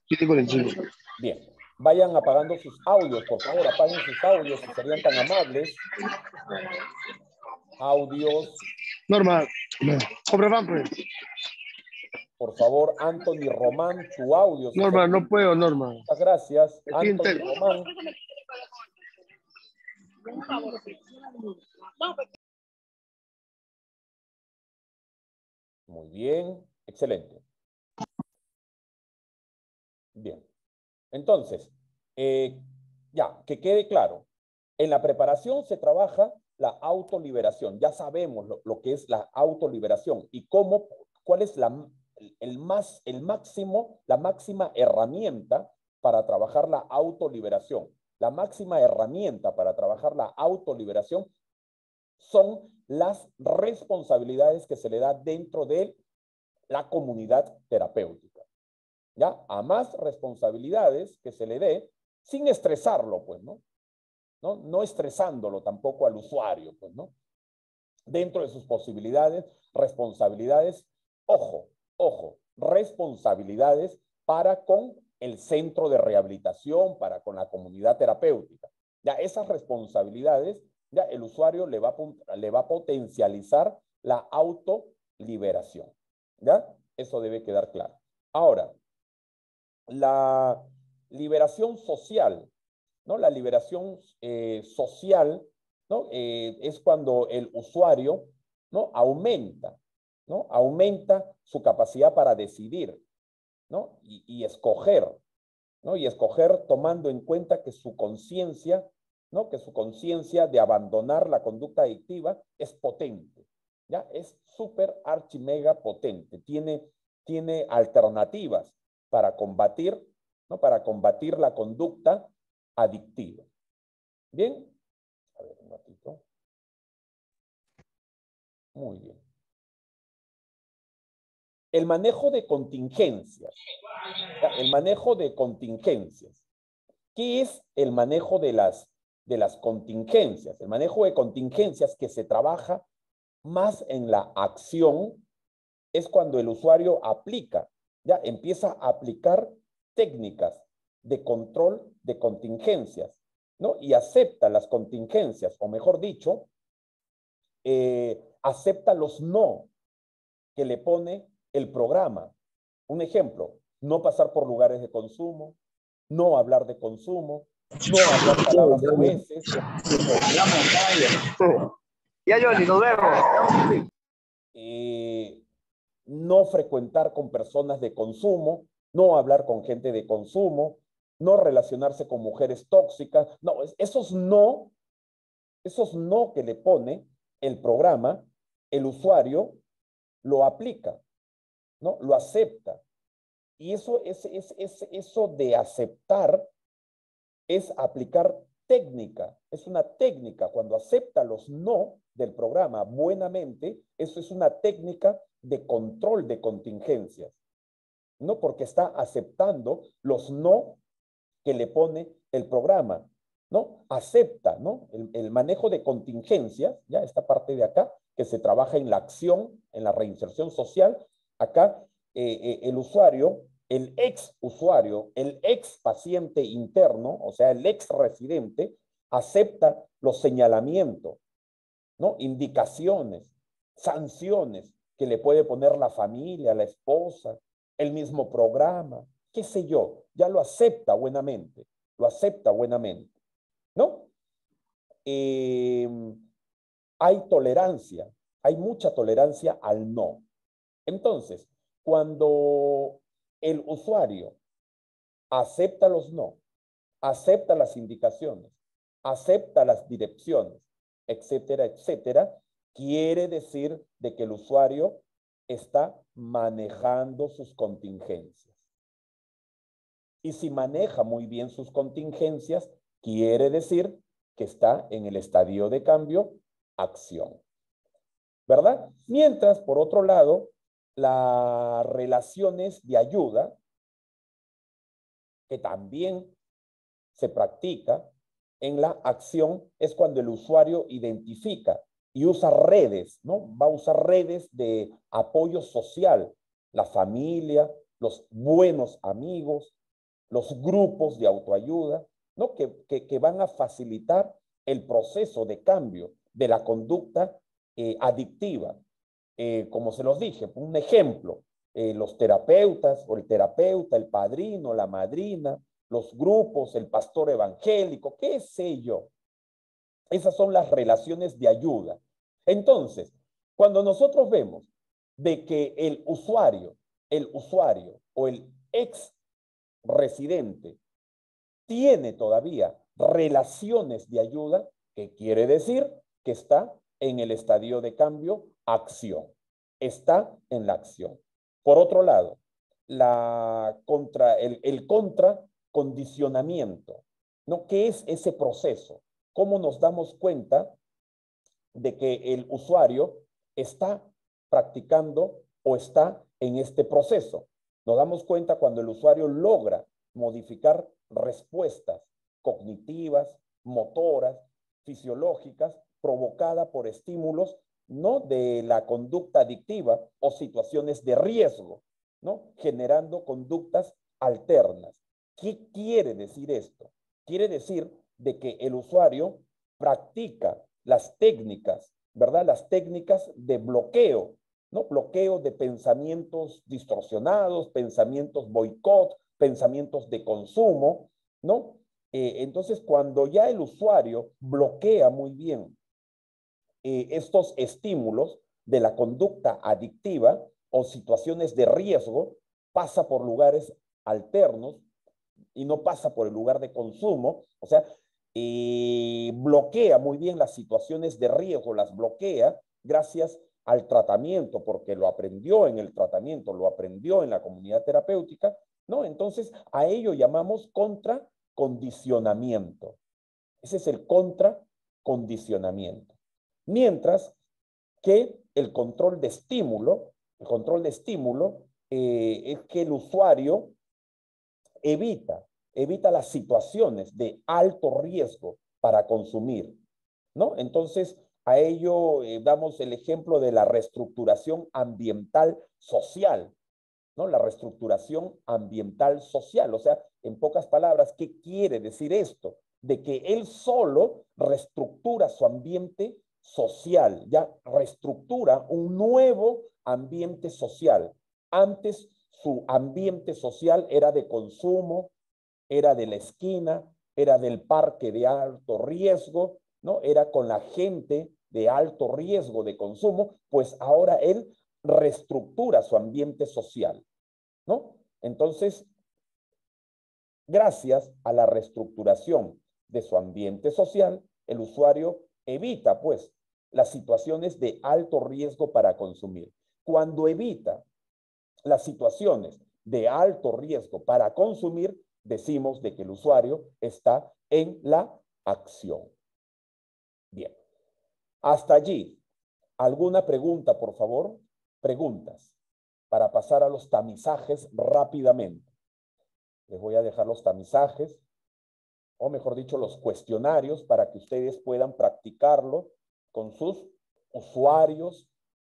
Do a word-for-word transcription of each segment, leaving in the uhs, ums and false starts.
siete cuarenta y cinco. Bien. Vayan apagando sus audios, por favor, apaguen sus audios si serían tan amables. Audios. Norma, compra pan, pues. Por favor, Anthony Román, tu audio. Si Norma, se... no puedo, Norma. Muchas gracias, Estoy Anthony entero. Román. Muy bien, excelente. Bien. Entonces, eh, ya, que quede claro. En la preparación se trabaja la autoliberación. Ya sabemos lo, lo que es la autoliberación y cómo, cuál es la, el, más, el máximo, la máxima herramienta para trabajar la autoliberación. La máxima herramienta para trabajar la autoliberación son las responsabilidades que se le da dentro de la comunidad terapéutica. ¿Ya? A más responsabilidades que se le dé, sin estresarlo, pues, ¿no? ¿No? No estresándolo tampoco al usuario, pues, ¿no? Dentro de sus posibilidades, responsabilidades, ojo, ojo, responsabilidades para con el centro de rehabilitación, para con la comunidad terapéutica. Ya esas responsabilidades, ya el usuario le va a, le va a potencializar la autoliberación. ¿Ya? Eso debe quedar claro. Ahora, la liberación social, ¿no? La liberación eh, social, ¿no? Eh, es cuando el usuario, ¿no? Aumenta, ¿no? Aumenta su capacidad para decidir, ¿no? Y, y escoger, ¿no? Y escoger tomando en cuenta que su conciencia, ¿no? Que su conciencia de abandonar la conducta adictiva es potente, ¿ya? Es súper archi mega potente, tiene, tiene alternativas para combatir, ¿no? Para combatir la conducta adictiva. ¿Bien? A ver, un ratito. Muy bien. El manejo de contingencias. El manejo de contingencias. ¿Qué es el manejo de las, de las contingencias? El manejo de contingencias que se trabaja más en la acción es cuando el usuario aplica, ya empieza a aplicar técnicas de control de contingencias, ¿no? Y acepta las contingencias, o mejor dicho, eh, acepta los no que le pone el programa. Un ejemplo, no pasar por lugares de consumo, no hablar de consumo, no hablar palabras soeces. Ya, Johnny, nos vemos. Eh, no frecuentar con personas de consumo, no hablar con gente de consumo, no relacionarse con mujeres tóxicas. No, esos no, esos no que le pone el programa, el usuario lo aplica, ¿no? Lo acepta. Y eso, es, es, es, eso de aceptar es aplicar técnica, es una técnica. Cuando acepta los no del programa buenamente, eso es una técnica de control de contingencias, ¿no? Porque está aceptando los no que le pone el programa, ¿no? Acepta, ¿no? El, el manejo de contingencias, ya esta parte de acá, que se trabaja en la acción, en la reinserción social, acá eh, eh, el usuario, el ex usuario, el ex paciente interno, o sea, el ex residente, acepta los señalamientos, ¿no? Indicaciones, sanciones que le puede poner la familia, la esposa, el mismo programa, qué sé yo, ya lo acepta buenamente, lo acepta buenamente, ¿no? Eh, hay tolerancia, hay mucha tolerancia al no. Entonces, cuando el usuario acepta los no, acepta las indicaciones, acepta las direcciones, etcétera, etcétera, quiere decir de que el usuario está manejando sus contingencias. Y si maneja muy bien sus contingencias, quiere decir que está en el estadio de cambio, acción. ¿Verdad? Mientras, por otro lado, las relaciones de ayuda, que también se practica en la acción, es cuando el usuario identifica y usa redes, ¿no? Va a usar redes de apoyo social, la familia, los buenos amigos, los grupos de autoayuda, ¿no? que, que, que van a facilitar el proceso de cambio de la conducta eh, adictiva. Eh, como se los dije, un ejemplo, eh, los terapeutas o el terapeuta, el padrino, la madrina, los grupos, el pastor evangélico, qué sé yo. Esas son las relaciones de ayuda. Entonces, cuando nosotros vemos de que el usuario, el usuario o el ex residente tiene todavía relaciones de ayuda, ¿qué quiere decir? Que está en el estadio de cambio, acción. Está en la acción. Por otro lado, la contra, el, el contracondicionamiento, ¿no? ¿Qué es ese proceso? ¿Cómo nos damos cuenta de que el usuario está practicando o está en este proceso? Nos damos cuenta cuando el usuario logra modificar respuestas cognitivas, motoras, fisiológicas, provocadas por estímulos, ¿no? de la conducta adictiva o situaciones de riesgo, ¿no? generando conductas alternas. ¿Qué quiere decir esto? Quiere decir de que el usuario practica las técnicas, ¿verdad? Las técnicas de bloqueo, ¿no? Bloqueo de pensamientos distorsionados, pensamientos boicot, pensamientos de consumo, ¿no? Eh, entonces, cuando ya el usuario bloquea muy bien eh, estos estímulos de la conducta adictiva o situaciones de riesgo, pasa por lugares alternos y no pasa por el lugar de consumo, o sea, eh, bloquea muy bien las situaciones de riesgo, las bloquea gracias al tratamiento, porque lo aprendió en el tratamiento, lo aprendió en la comunidad terapéutica, ¿no? Entonces, a ello llamamos contracondicionamiento. Ese es el contracondicionamiento. Mientras que el control de estímulo, el control de estímulo eh, es que el usuario evita, evita las situaciones de alto riesgo para consumir, ¿no? Entonces, a ello eh, damos el ejemplo de la reestructuración ambiental social, ¿no? La reestructuración ambiental social, o sea, en pocas palabras, ¿qué quiere decir esto? De que él solo reestructura su ambiente social, ya reestructura un nuevo ambiente social. Antes su ambiente social era de consumo, era de la esquina, era del parque de alto riesgo, ¿no? Era con la gente de alto riesgo de consumo, pues ahora él reestructura su ambiente social, ¿no? Entonces, gracias a la reestructuración de su ambiente social, el usuario evita, pues, las situaciones de alto riesgo para consumir. Cuando evita las situaciones de alto riesgo para consumir, decimos de que el usuario está en la acción. Bien. Hasta allí. ¿Alguna pregunta, por favor? Preguntas para pasar a los tamizajes rápidamente. Les voy a dejar los tamizajes, o mejor dicho, los cuestionarios para que ustedes puedan practicarlo con sus usuarios.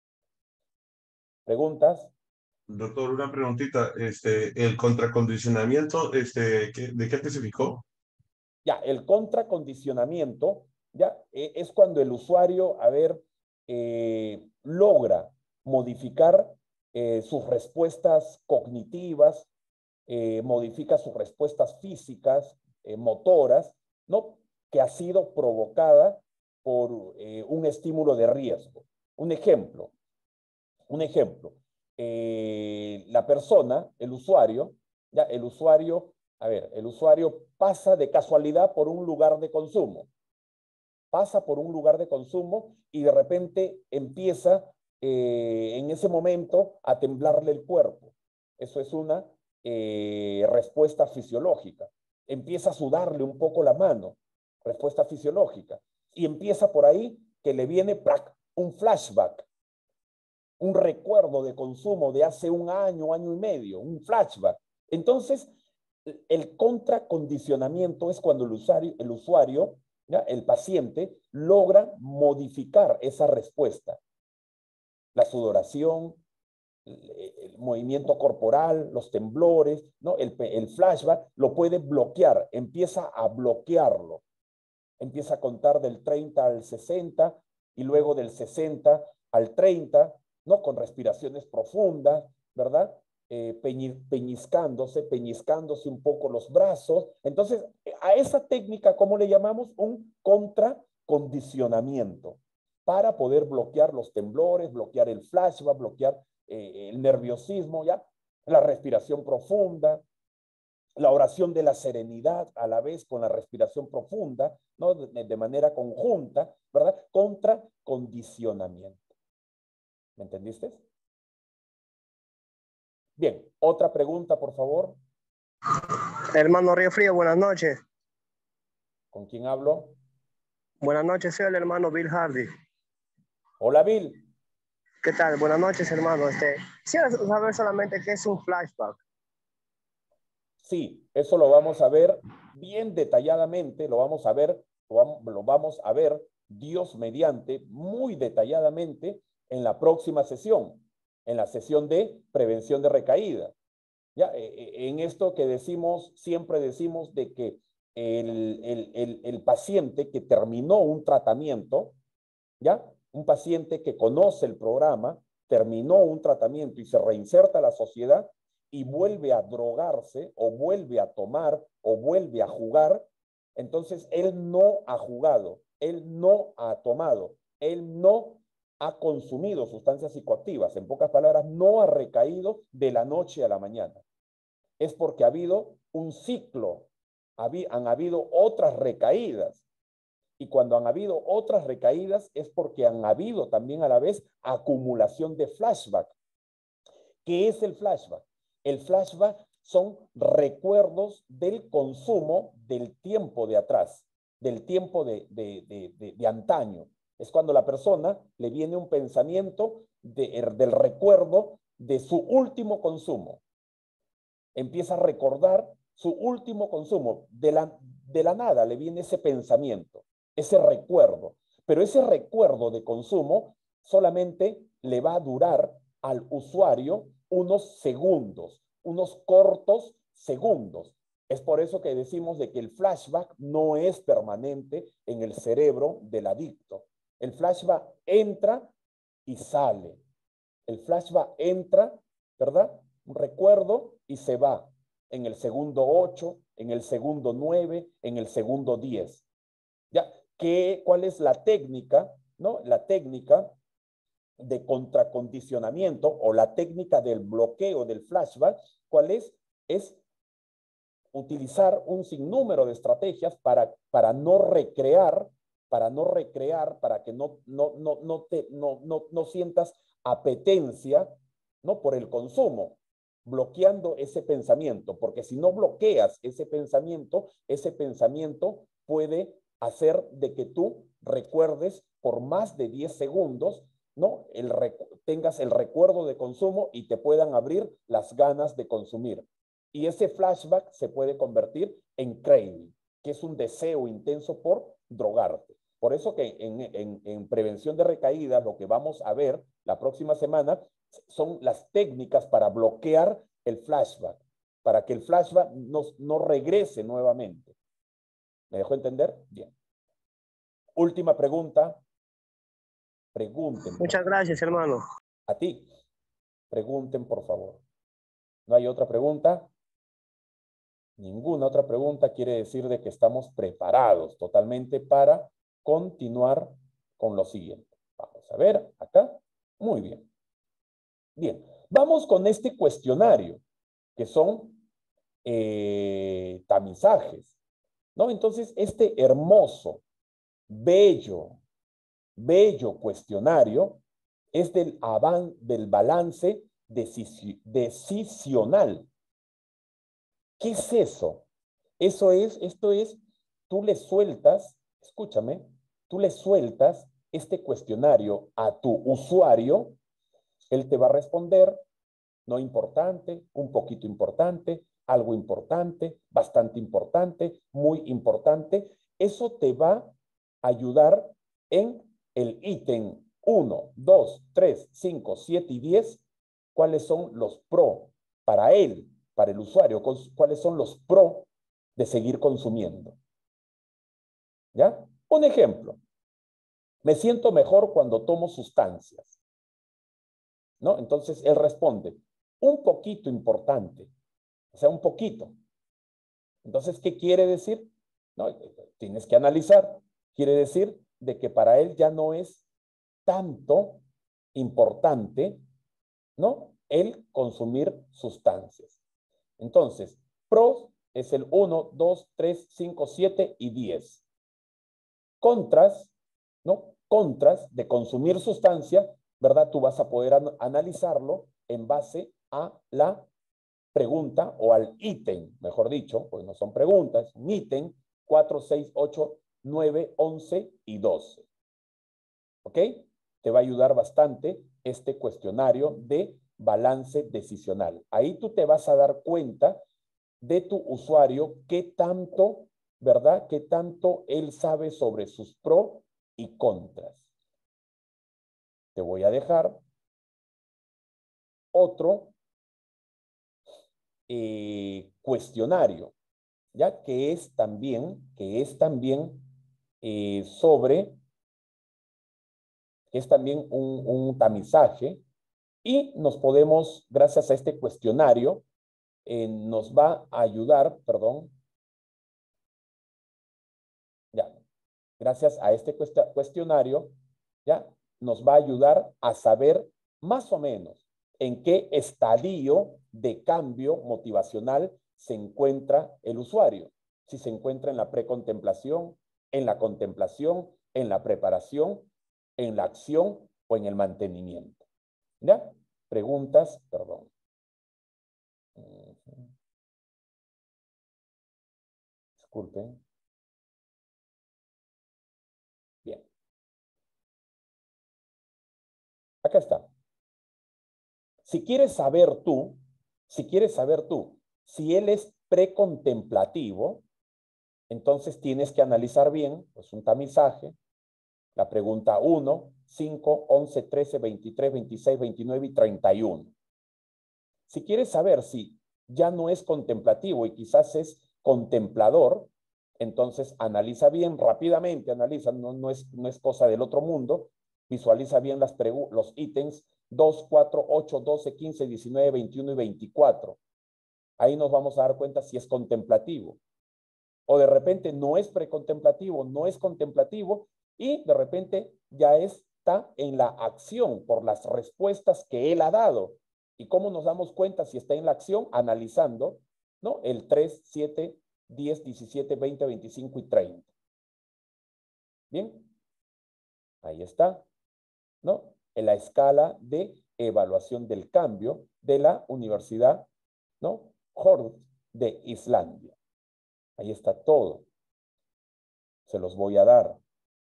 ¿Preguntas? Doctor, una preguntita. Este, el contracondicionamiento, este, ¿qué- ¿de qué especificó? Ya, el contracondicionamiento, ya, eh, es cuando el usuario, a ver, eh, logra modificar eh, sus respuestas cognitivas, eh, modifica sus respuestas físicas, eh, motoras, ¿no? Que ha sido provocada por eh, un estímulo de riesgo. Un ejemplo, un ejemplo, eh, la persona, el usuario, ya, el usuario, a ver, el usuario pasa de casualidad por un lugar de consumo, pasa por un lugar de consumo y de repente empieza eh, en ese momento a temblarle el cuerpo. Eso es una eh, respuesta fisiológica. Empieza a sudarle un poco la mano, respuesta fisiológica. Y empieza por ahí que le viene ¡prac! Un flashback, un recuerdo de consumo de hace un año, año y medio, un flashback. Entonces, el contracondicionamiento es cuando el usuario, el, usuario, ¿ya? el paciente, logra modificar esa respuesta. La sudoración, el, el movimiento corporal, los temblores, ¿no? El, el flashback lo puede bloquear, empieza a bloquearlo. Empieza a contar del treinta al sesenta y luego del sesenta al treinta, ¿no? Con respiraciones profundas, ¿verdad? Eh, peñi, peñiscándose, peñiscándose un poco los brazos. Entonces, a esa técnica, ¿cómo le llamamos? Un contracondicionamiento, para poder bloquear los temblores, bloquear el flashback, bloquear eh, el nerviosismo, ¿ya? La respiración profunda, la oración de la serenidad a la vez con la respiración profunda, ¿no? De, de manera conjunta, ¿verdad? Contra condicionamiento. ¿Me entendiste? Bien, otra pregunta, por favor. Hermano Río Frío, buenas noches. ¿Con quién hablo? Buenas noches, soy el hermano Bill Hardy. Hola, Bill. ¿Qué tal? Buenas noches, hermano. Este, quisiera saber solamente qué es un flashback. Sí, eso lo vamos a ver bien detalladamente, lo vamos a ver, lo vamos, lo vamos a ver, Dios mediante, muy detalladamente en la próxima sesión, en la sesión de prevención de recaída. Ya, en esto que decimos, siempre decimos de que el, el, el, el paciente que terminó un tratamiento, ya, un paciente que conoce el programa, terminó un tratamiento y se reinserta a la sociedad, y vuelve a drogarse o vuelve a tomar o vuelve a jugar, entonces él no ha jugado, él no ha tomado, él no ha consumido sustancias psicoactivas. En pocas palabras, no ha recaído de la noche a la mañana. Es porque ha habido un ciclo, han habido otras recaídas. Y cuando han habido otras recaídas es porque han habido también a la vez acumulación de flashback. ¿Qué es el flashback? El flashback son recuerdos del consumo del tiempo de atrás, del tiempo de, de, de, de, de antaño. Es cuando a la persona le viene un pensamiento de, del recuerdo de su último consumo. Empieza a recordar su último consumo. De la, de la nada le viene ese pensamiento, ese recuerdo. Pero ese recuerdo de consumo solamente le va a durar al usuario unos segundos, unos cortos segundos. Es por eso que decimos de que el flashback no es permanente en el cerebro del adicto. El flashback entra y sale. El flashback entra, ¿verdad? Un recuerdo y se va en el segundo ocho, en el segundo nueve, en el segundo diez. ¿Ya? ¿Qué, ¿Cuál es la técnica? ¿No? La técnica de contracondicionamiento o la técnica del bloqueo del flashback, ¿cuál es? Es utilizar un sinnúmero de estrategias para, para no recrear, para no recrear, para que no, no, no, no, te, no, no, no sientas apetencia, ¿no? Por el consumo, bloqueando ese pensamiento, porque si no bloqueas ese pensamiento, ese pensamiento puede hacer de que tú recuerdes por más de diez segundos, ¿no? El tengas el recuerdo de consumo y te puedan abrir las ganas de consumir. Y ese flashback se puede convertir en craving, que es un deseo intenso por drogarte. Por eso que en, en, en prevención de recaídas lo que vamos a ver la próxima semana son las técnicas para bloquear el flashback, para que el flashback no, no regrese nuevamente. ¿Me dejó entender? Bien. Última pregunta. Pregunten. Muchas gracias, hermano. A ti. Pregunten, por favor. ¿No hay otra pregunta? Ninguna otra pregunta quiere decir de que estamos preparados totalmente para continuar con lo siguiente. Vamos a ver acá. Muy bien. Bien, vamos con este cuestionario, que son eh, tamizajes, ¿no? Entonces, este hermoso, bello, bello cuestionario es del, avan, del balance decisi decisional. ¿Qué es eso? Eso es, esto es, tú le sueltas, escúchame, tú le sueltas este cuestionario a tu usuario, él te va a responder, no importante, un poquito importante, algo importante, bastante importante, muy importante. Eso te va a ayudar en el ítem uno, dos, tres, cinco, siete y diez cuáles son los pro para él, para el usuario, cuáles son los pro de seguir consumiendo. ¿Ya? Un ejemplo. Me siento mejor cuando tomo sustancias. ¿No? Entonces él responde, un poquito importante. O sea, un poquito. Entonces, ¿qué quiere decir? No, tienes que analizar. Quiere decir de que para él ya no es tanto importante, ¿no? El consumir sustancias. Entonces, pros es el uno, dos, tres, cinco, siete y diez. Contras, ¿no? Contras de consumir sustancia, ¿verdad? Tú vas a poder an analizarlo en base a la pregunta o al ítem, mejor dicho, pues no son preguntas, un ítem cuatro, seis, ocho, nueve, once y doce. ¿Ok? Te va a ayudar bastante este cuestionario de balance decisional. Ahí tú te vas a dar cuenta de tu usuario qué tanto, ¿verdad? Qué tanto él sabe sobre sus pros y contras. Te voy a dejar otro eh, cuestionario, ya que es también, que es también eh, sobre, que es también un, un tamizaje, y nos podemos, gracias a este cuestionario, eh, nos va a ayudar, perdón, ya, gracias a este cuestionario, ya, nos va a ayudar a saber más o menos en qué estadio de cambio motivacional se encuentra el usuario. Si se encuentra en la precontemplación, en la contemplación, en la preparación, en la acción o en el mantenimiento. ¿Ya? Preguntas, perdón. Disculpen. Bien. Acá está. Si quieres saber tú, si quieres saber tú, si él es precontemplativo, entonces tienes que analizar bien, pues un tamizaje, la pregunta uno, cinco, once, trece, veintitrés, veintiséis, veintinueve y treinta y uno. Si quieres saber si ya no es contemplativo y quizás es contemplador, entonces analiza bien, rápidamente analiza, no, no, es, no es cosa del otro mundo, visualiza bien las los ítems dos, cuatro, ocho, doce, quince, diecinueve, veintiuno y veinticuatro. Ahí nos vamos a dar cuenta si es contemplativo. O de repente no es precontemplativo, no es contemplativo y de repente ya está en la acción por las respuestas que él ha dado. ¿Y cómo nos damos cuenta si está en la acción? Analizando, ¿no? El tres, siete, diez, diecisiete, veinte, veinticinco y treinta. Bien, ahí está, ¿no? En la escala de evaluación del cambio de la Universidad, ¿no? Horst de Islandia. Ahí está todo. Se los voy a dar.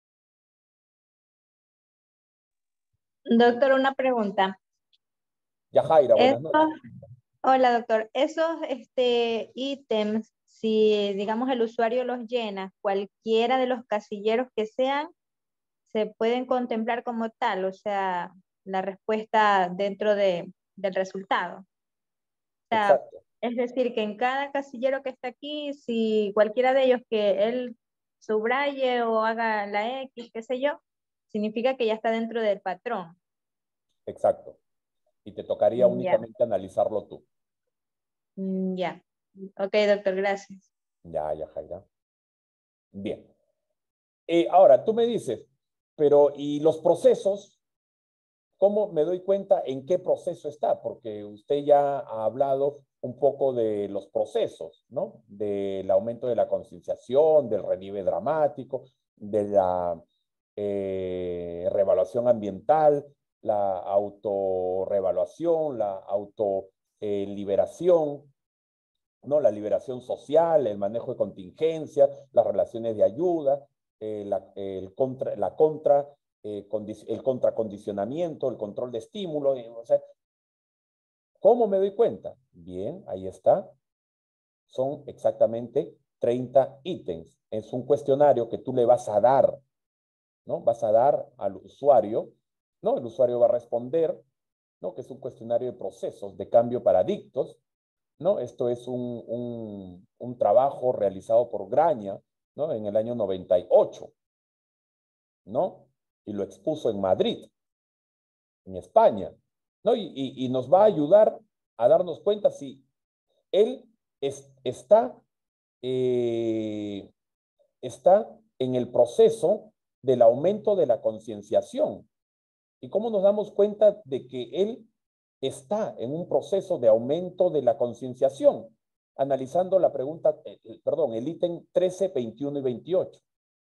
Doctor, una pregunta. Yajaira, buenas Esto, noches. hola, doctor. Esos este, ítems, si digamos el usuario los llena, cualquiera de los casilleros que sean, se pueden contemplar como tal, o sea, la respuesta dentro de, del resultado. O sea, Exacto. es decir, que en cada casillero que está aquí, si cualquiera de ellos que él subraye o haga la X, qué sé yo, significa que ya está dentro del patrón. Exacto. Y te tocaría Ya. únicamente analizarlo tú. Mm, ya. Ok, doctor, gracias. Ya, Yajaira. Bien. Eh, ahora, tú me dices, pero ¿y los procesos? ¿Cómo me doy cuenta en qué proceso está? Porque usted ya ha hablado un poco de los procesos, ¿no? Del aumento de la concienciación, del relieve dramático, de la eh, reevaluación ambiental, la autorreevaluación, la autoliberación, ¿no? La liberación social, el manejo de contingencia, las relaciones de ayuda, eh, la, el contra, la contra, eh, el contracondicionamiento, el control de estímulo. Eh, o sea, ¿cómo me doy cuenta? Bien, ahí está. Son exactamente treinta ítems. Es un cuestionario que tú le vas a dar, ¿no? Vas a dar al usuario, ¿no? El usuario va a responder ¿no? Que es un cuestionario de procesos de cambio para adictos, ¿no? Esto es un, un, un trabajo realizado por Graña, ¿no? En el año noventa y ocho, ¿no? Y lo expuso en Madrid, en España, ¿no? Y, y, y nos va a ayudar a darnos cuenta si él es, está, eh, está en el proceso del aumento de la concienciación. ¿Y cómo nos damos cuenta de que él está en un proceso de aumento de la concienciación? Analizando la pregunta, eh, perdón, el ítem trece, veintiuno y veintiocho.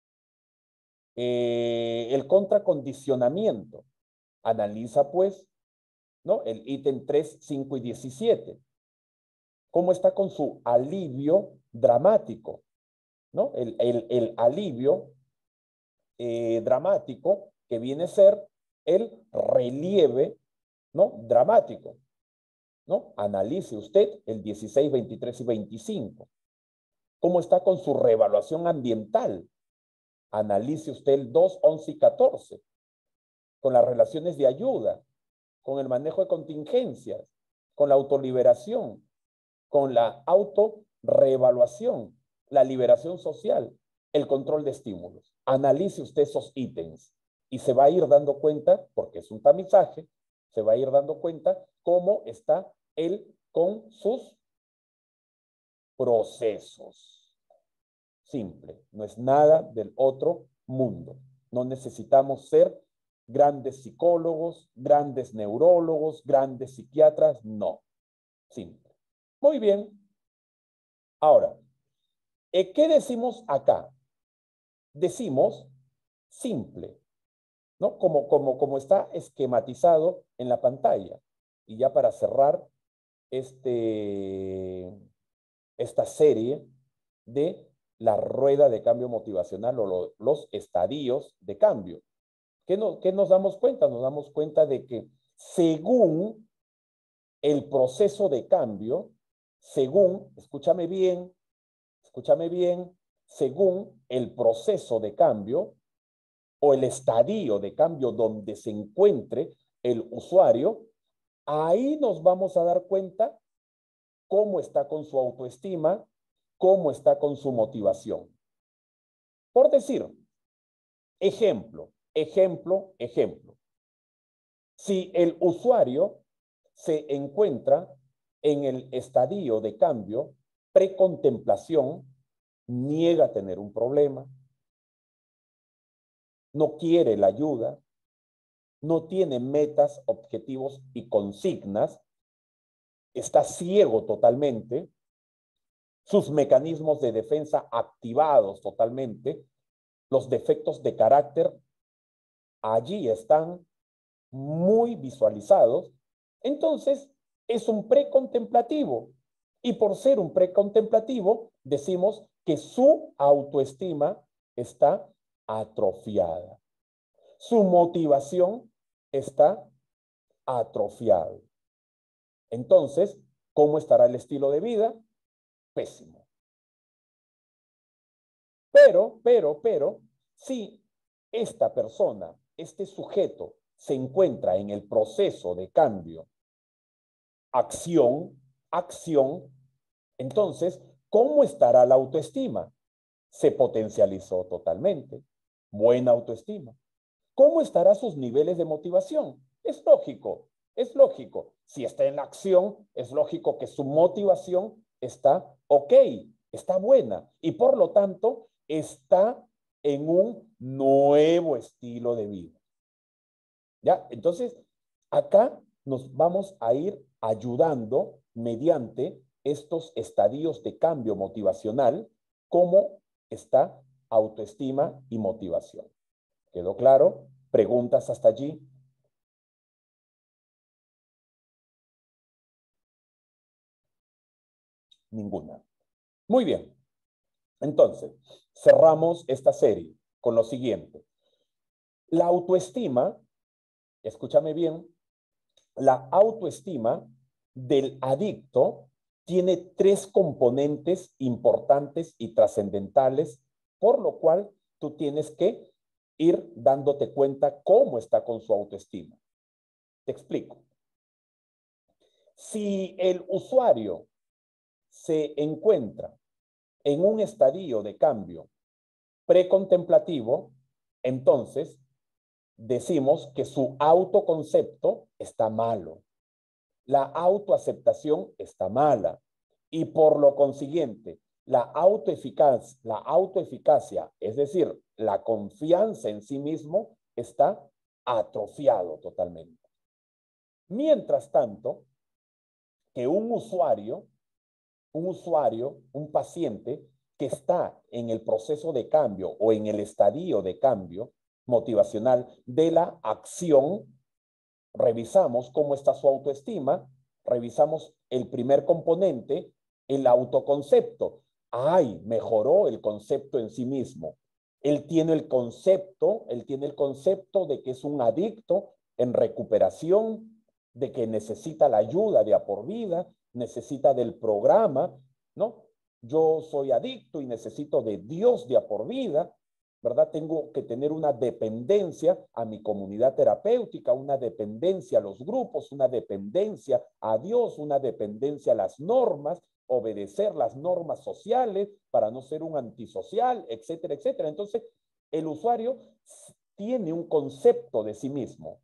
Eh, el contracondicionamiento. Analiza, pues, ¿no? El ítem tres, cinco y diecisiete. ¿Cómo está con su alivio dramático? ¿No? El, el, el alivio eh, dramático que viene a ser el relieve, ¿no? Dramático, ¿no? Analice usted el dieciséis, veintitrés y veinticinco. ¿Cómo está con su reevaluación ambiental? Analice usted el dos, once y catorce. Con las relaciones de ayuda, con el manejo de contingencias, con la autoliberación, con la autorreevaluación, la liberación social, el control de estímulos. Analice usted esos ítems y se va a ir dando cuenta, porque es un tamizaje, se va a ir dando cuenta cómo está él con sus procesos. Simple, no es nada del otro mundo. No necesitamos ser grandes psicólogos, grandes neurólogos, grandes psiquiatras, no. Simple. Muy bien. Ahora, ¿qué decimos acá? Decimos simple, ¿no? Como, como, como está esquematizado en la pantalla. Y ya para cerrar este, esta serie de la rueda de cambio motivacional o lo, los estadios de cambio. ¿Qué, no, ¿Qué nos damos cuenta? Nos damos cuenta de que según el proceso de cambio, según, escúchame bien, escúchame bien, según el proceso de cambio o el estadio de cambio donde se encuentre el usuario, ahí nos vamos a dar cuenta cómo está con su autoestima, cómo está con su motivación. Por decir, ejemplo, ejemplo, ejemplo. Si el usuario se encuentra en el estadio de cambio, precontemplación, niega tener un problema, no quiere la ayuda, no tiene metas, objetivos y consignas, está ciego totalmente, sus mecanismos de defensa activados totalmente, los defectos de carácter allí están muy visualizados, entonces es un precontemplativo. Y por ser un precontemplativo, decimos que su autoestima está atrofiada. Su motivación está atrofiada. Entonces, ¿cómo estará el estilo de vida? Pésimo. Pero, pero, pero, si esta persona, este sujeto, se encuentra en el proceso de cambio, acción, acción, entonces, ¿cómo estará la autoestima? Se potencializó totalmente. Buena autoestima. ¿Cómo estarán sus niveles de motivación? Es lógico, es lógico. Si está en la acción, es lógico que su motivación está ok, está buena y por lo tanto está en un nuevo estilo de vida. ¿Ya? Entonces, acá nos vamos a ir ayudando mediante estos estadios de cambio motivacional, cómo está autoestima y motivación. ¿Quedó claro? ¿Preguntas hasta allí? Ninguna. Muy bien. Entonces, cerramos esta serie con lo siguiente. La autoestima, escúchame bien, la autoestima del adicto tiene tres componentes importantes y trascendentales, por lo cual tú tienes que ir dándote cuenta cómo está con su autoestima. Te explico. Si el usuario se encuentra en un estadio de cambio precontemplativo, entonces decimos que su autoconcepto está malo. La autoaceptación está mala. Y por lo consiguiente, la autoeficacia, la autoeficacia, es decir, la confianza en sí mismo, está atrofiado totalmente. Mientras tanto, que un usuario, un usuario, un paciente que está en el proceso de cambio o en el estadio de cambio motivacional de la acción, revisamos cómo está su autoestima, revisamos el primer componente, el autoconcepto. Ay, mejoró el concepto en sí mismo. Él tiene el concepto, él tiene el concepto de que es un adicto en recuperación, de que necesita la ayuda de a por vida, necesita del programa, ¿no? Yo soy adicto y necesito de Dios de a por vida, ¿verdad? Tengo que tener una dependencia a mi comunidad terapéutica, una dependencia a los grupos, una dependencia a Dios, una dependencia a las normas, obedecer las normas sociales para no ser un antisocial, etcétera, etcétera. Entonces, el usuario tiene un concepto de sí mismo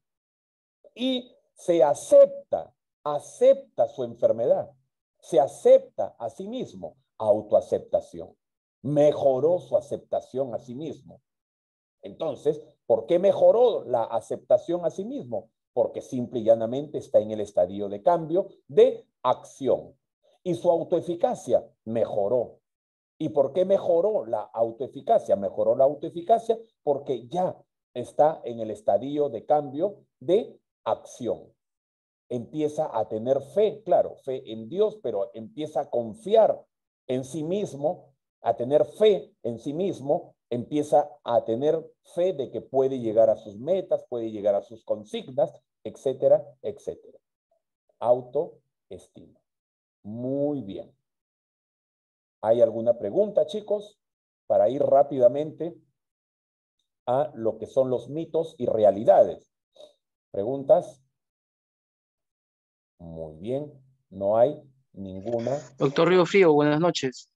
y se acepta, acepta su enfermedad, se acepta a sí mismo, autoaceptación. Mejoró su aceptación a sí mismo. Entonces, ¿por qué mejoró la aceptación a sí mismo? Porque simple y llanamente está en el estadio de cambio de acción. Y su autoeficacia mejoró. ¿Y por qué mejoró la autoeficacia? Mejoró la autoeficacia porque ya está en el estadio de cambio de acción. Empieza a tener fe, claro, fe en Dios, pero empieza a confiar en sí mismo, a tener fe en sí mismo, empieza a tener fe de que puede llegar a sus metas, puede llegar a sus consignas, etcétera, etcétera. Autoestima. Muy bien. ¿Hay alguna pregunta, chicos? Para ir rápidamente a lo que son los mitos y realidades. ¿Preguntas? Muy bien. No hay ninguna. Doctor Río Frío, buenas noches.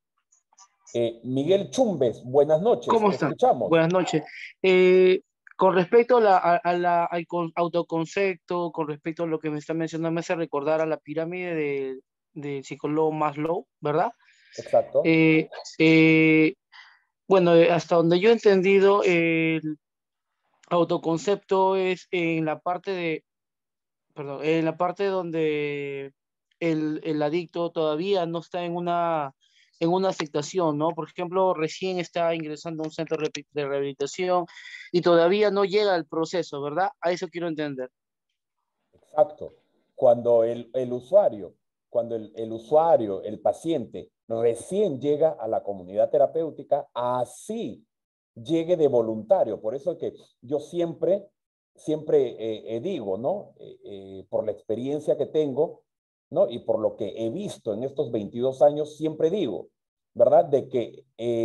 Eh, Miguel Chumbes, buenas noches. ¿Cómo Te está? escuchamos. Buenas noches. Eh, con respecto a la, a, a la, al con- autoconcepto, con respecto a lo que me está mencionando, me hace recordar a la pirámide de, del psicólogo Maslow, ¿verdad? Exacto. Eh, eh, bueno, eh, hasta donde yo he entendido, el autoconcepto es en la parte de, perdón, en la parte donde el, el adicto todavía no está en una, en una aceptación, ¿no? Por ejemplo, recién está ingresando a un centro de de rehabilitación y todavía no llega al proceso, ¿verdad? A eso quiero entender. Exacto. Cuando el, el usuario, cuando el, el usuario, el paciente, recién llega a la comunidad terapéutica, así llegue de voluntario. Por eso es que yo siempre, siempre eh, eh, digo, ¿no? Eh, eh, por la experiencia que tengo, ¿no? Y por lo que he visto en estos veintidós años, siempre digo, ¿verdad? De que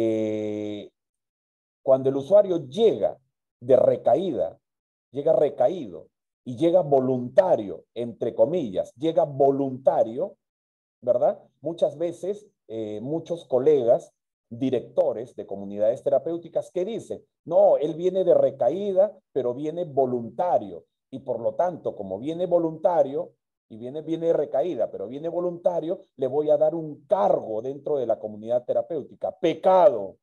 eh, cuando el usuario llega de recaída, llega recaído y llega voluntario, entre comillas, llega voluntario, ¿verdad? Muchas veces, eh, muchos colegas, directores de comunidades terapéuticas que dicen, no, él viene de recaída, pero viene voluntario. Y por lo tanto, como viene voluntario, y viene, viene de recaída, pero viene voluntario, le voy a dar un cargo dentro de la comunidad terapéutica. Pecado,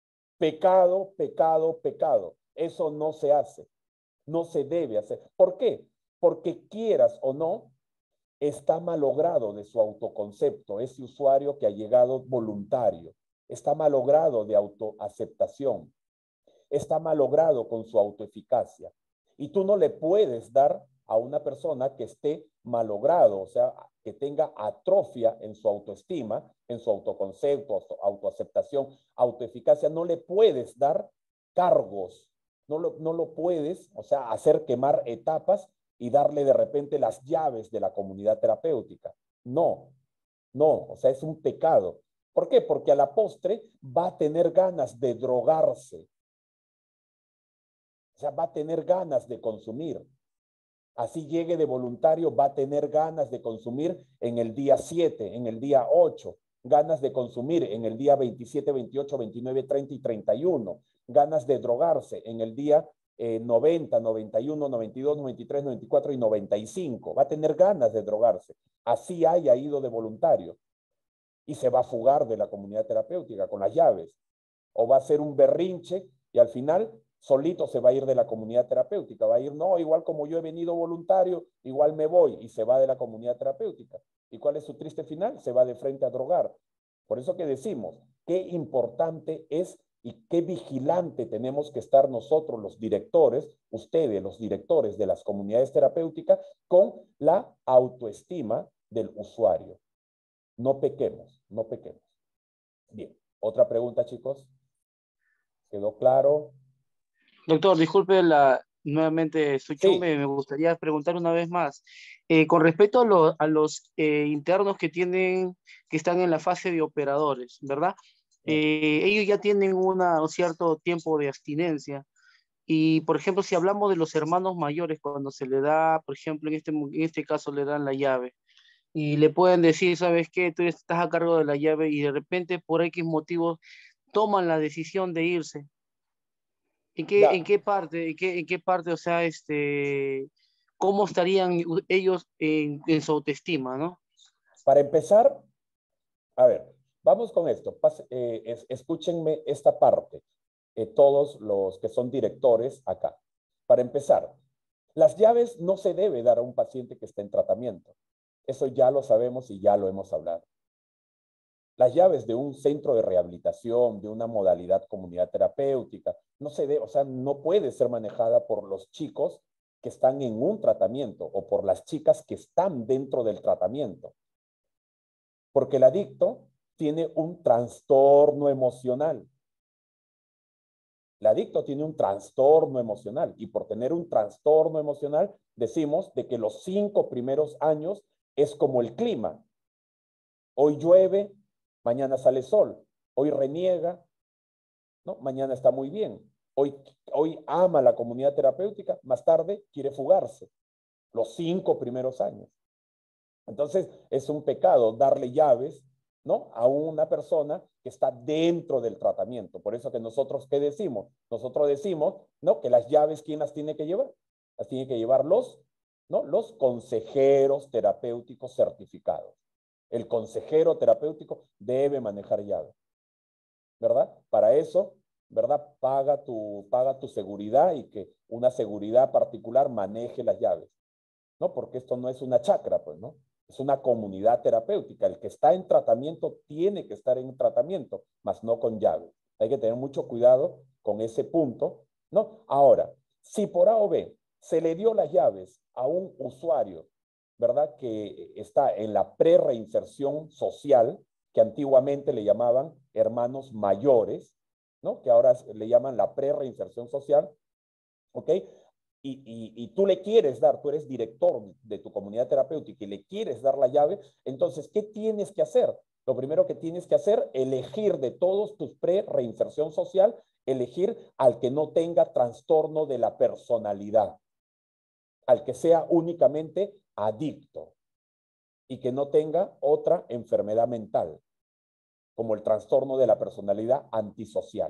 pecado, pecado, pecado. Eso no se hace. No se debe hacer. ¿Por qué? Porque quieras o no, está malogrado de su autoconcepto, ese usuario que ha llegado voluntario, está malogrado de autoaceptación, está malogrado con su autoeficacia. Y tú no le puedes dar a una persona que esté malogrado, o sea, que tenga atrofia en su autoestima, en su autoconcepto, autoaceptación, autoeficacia, no le puedes dar cargos, no lo, no lo puedes, o sea, hacer quemar etapas y darle de repente las llaves de la comunidad terapéutica. No, no, o sea, es un pecado. ¿Por qué? Porque a la postre va a tener ganas de drogarse. O sea, va a tener ganas de consumir. Así llegue de voluntario, va a tener ganas de consumir en el día siete, en el día ocho, ganas de consumir en el día veintisiete, veintiocho, veintinueve, treinta y treinta y uno, ganas de drogarse en el día eh, noventa, noventa y uno, noventa y dos, noventa y tres, noventa y cuatro y noventa y cinco. Va a tener ganas de drogarse. Así haya ido de voluntario. Y se va a fugar de la comunidad terapéutica con las llaves. O va a hacer un berrinche y al final solito se va a ir de la comunidad terapéutica. Va a ir, no, igual como yo he venido voluntario, igual me voy, y se va de la comunidad terapéutica. ¿Y cuál es su triste final? Se va de frente a drogar. Por eso que decimos, qué importante es y qué vigilante tenemos que estar nosotros los directores, ustedes los directores de las comunidades terapéuticas, con la autoestima del usuario. No pequemos, no pequemos. Bien, otra pregunta, chicos. ¿Quedó claro? Doctor, disculpe la, nuevamente, soy Sí. Chumbe, me gustaría preguntar una vez más. Eh, con respecto a, lo, a los eh, internos que tienen, que están en la fase de operadores, ¿verdad? Eh, ellos ya tienen una, un cierto tiempo de abstinencia. Y, por ejemplo, si hablamos de los hermanos mayores, cuando se le da, por ejemplo, en este, en este caso le dan la llave, y le pueden decir, ¿sabes qué? Tú estás a cargo de la llave y de repente, por X motivos, toman la decisión de irse. ¿En qué, en Ya, qué parte, en qué, en qué parte, o sea, este, cómo estarían ellos en, en su autoestima, ¿no? para empezar, a ver, vamos con esto. Pas, eh, es, escúchenme esta parte, eh, todos los que son directores acá. Para empezar, las llaves no se debe dar a un paciente que está en tratamiento. Eso ya lo sabemos y ya lo hemos hablado. Las llaves de un centro de rehabilitación, de una modalidad comunidad terapéutica, no se debe, o sea, no puede ser manejada por los chicos que están en un tratamiento o por las chicas que están dentro del tratamiento. Porque el adicto tiene un trastorno emocional. El adicto tiene un trastorno emocional y por tener un trastorno emocional decimos de que los cinco primeros años es como el clima. Hoy llueve, mañana sale sol. Hoy reniega, ¿no? Mañana está muy bien. Hoy, hoy ama la comunidad terapéutica, más tarde quiere fugarse. Los cinco primeros años. Entonces, es un pecado darle llaves, ¿no? A una persona que está dentro del tratamiento. Por eso que nosotros, ¿qué decimos? Nosotros decimos, ¿no? Que las llaves, ¿quién las tiene que llevar? Las tiene que llevar los, ¿no? Los consejeros terapéuticos certificados. El consejero terapéutico debe manejar llaves, ¿verdad? Para eso, ¿verdad? Paga tu, paga tu seguridad y que una seguridad particular maneje las llaves, ¿no? Porque esto no es una chacra, pues, ¿no? Es una comunidad terapéutica. El que está en tratamiento tiene que estar en tratamiento, mas no con llave. Hay que tener mucho cuidado con ese punto, ¿no? Ahora, si por A o B se le dio las llaves a un usuario, ¿verdad? Que está en la pre-reinserción social, que antiguamente le llamaban hermanos mayores, ¿no? Que ahora le llaman la pre-reinserción social, ¿ok? Y, y, y tú le quieres dar, tú eres director de tu comunidad terapéutica y le quieres dar la llave, entonces, ¿qué tienes que hacer? Lo primero que tienes que hacer, elegir de todos tus pre-reinserción social, elegir al que no tenga trastorno de la personalidad, al que sea únicamente adicto y que no tenga otra enfermedad mental, como el trastorno de la personalidad antisocial,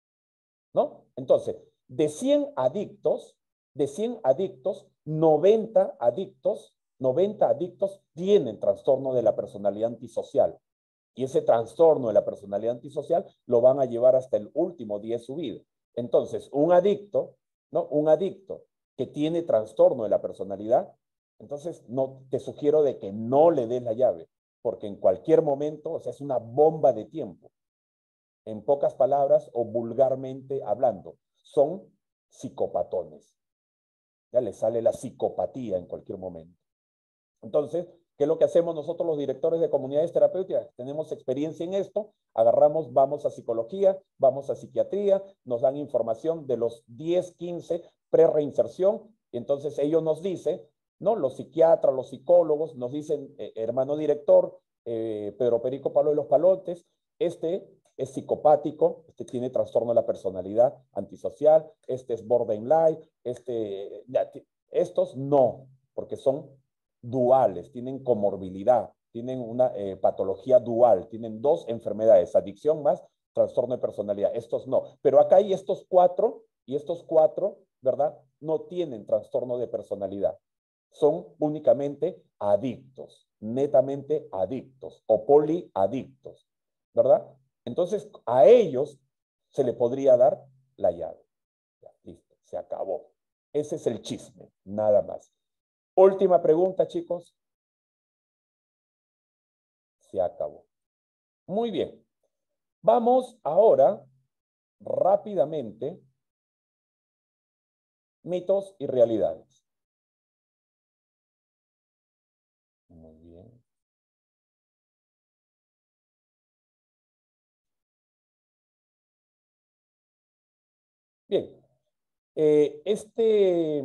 ¿no? Entonces, de cien adictos, de cien adictos, noventa adictos, noventa adictos tienen trastorno de la personalidad antisocial. Y ese trastorno de la personalidad antisocial lo van a llevar hasta el último día de su vida. Entonces, un adicto, ¿no? Un adicto que tiene trastorno de la personalidad, entonces no, te sugiero de que no le des la llave, porque en cualquier momento, o sea, es una bomba de tiempo. En pocas palabras o vulgarmente hablando, son psicopatones. Ya les sale la psicopatía en cualquier momento. Entonces, ¿qué es lo que hacemos nosotros los directores de comunidades terapéuticas? Tenemos experiencia en esto, agarramos, vamos a psicología, vamos a psiquiatría, nos dan información de los diez, quince pre-reinserción, y entonces ellos nos dicen, ¿no? Los psiquiatras, los psicólogos nos dicen, eh, hermano director, eh, Pedro Perico Palo de los Palotes, este es psicopático, este tiene trastorno de la personalidad antisocial, este es borderline, este, ya, estos no. porque son duales, tienen comorbilidad, tienen una eh, patología dual, tienen dos enfermedades, adicción más trastorno de personalidad. Estos no. Pero acá hay estos cuatro, y estos cuatro, ¿verdad? No tienen trastorno de personalidad. Son únicamente adictos, netamente adictos o poliadictos, ¿verdad? Entonces, a ellos se le podría dar la llave. Ya, listo, se acabó. Ese es el chisme, nada más. Última pregunta, chicos. Se acabó. Muy bien. Vamos ahora rápidamente mitos y realidades. Muy bien. Bien. Eh, este,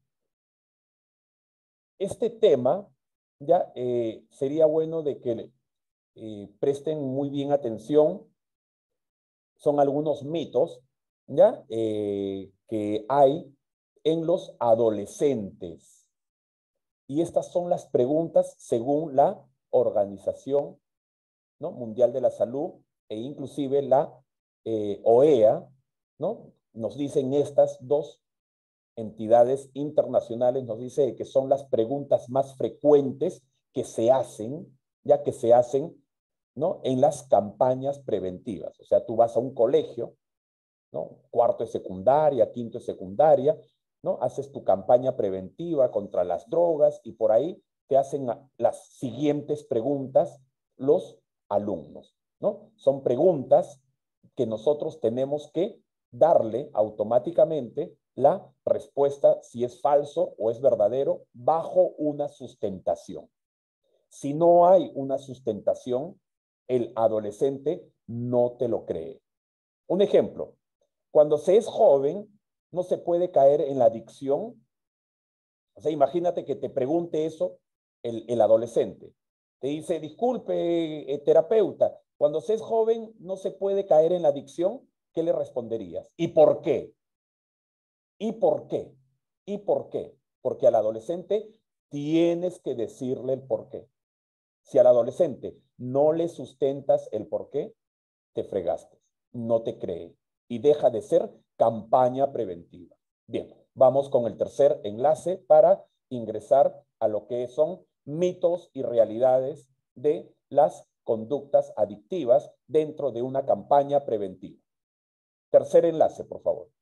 este tema ya eh, sería bueno de que eh, presten muy bien atención. Son algunos mitos, ¿ya? Eh, que hay en los adolescentes. Y estas son las preguntas según la Organización, ¿no?, Mundial de la Salud e inclusive la eh, O E A, ¿no? Nos dicen estas dos entidades internacionales, nos dice que son las preguntas más frecuentes que se hacen, ya que se hacen, ¿no?, en las campañas preventivas. O sea, tú vas a un colegio, ¿no?, cuarto de secundaria, quinto de secundaria, ¿no?, haces tu campaña preventiva contra las drogas y por ahí te hacen las siguientes preguntas los alumnos, ¿no? Son preguntas que nosotros tenemos que darle automáticamente la respuesta si es falso o es verdadero bajo una sustentación. Si no hay una sustentación, el adolescente no te lo cree. Un ejemplo, cuando se es joven, no se puede caer en la adicción. O sea, imagínate que te pregunte eso el, el adolescente. Te dice, disculpe, eh, terapeuta, cuando se es joven no se puede caer en la adicción. ¿Qué le responderías? ¿Y por qué? ¿Y por qué? ¿Y por qué? Porque al adolescente tienes que decirle el por qué. Si al adolescente no le sustentas el por qué, te fregaste, no te cree y deja de ser campaña preventiva. Bien, vamos con el tercer enlace para ingresar a lo que son mitos y realidades de las conductas adictivas dentro de una campaña preventiva. Tercer enlace, por favor.